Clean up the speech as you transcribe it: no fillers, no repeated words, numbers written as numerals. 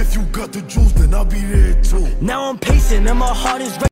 If you got the juice, then I'll be there too. Now I'm pacing and my heart is